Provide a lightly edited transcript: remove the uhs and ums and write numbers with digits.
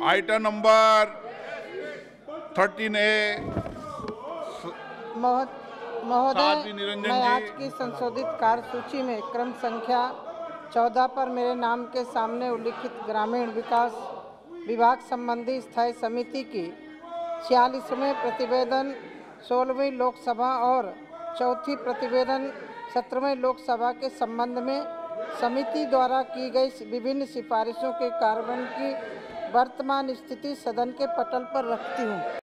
Item number 13A। महोदय, निरंजन मैं जी। आज की संशोधित कार्यसूची में क्रम संख्या 14 पर मेरे नाम के सामने उल्लिखित ग्रामीण विकास विभाग संबंधी स्थायी समिति की 46वें प्रतिवेदन 16वीं लोकसभा और चौथी प्रतिवेदन 17वें लोकसभा के संबंध में समिति द्वारा की गई विभिन्न सिफारिशों के कार्यान्वयन की वर्तमान स्थिति सदन के पटल पर रखती हूँ।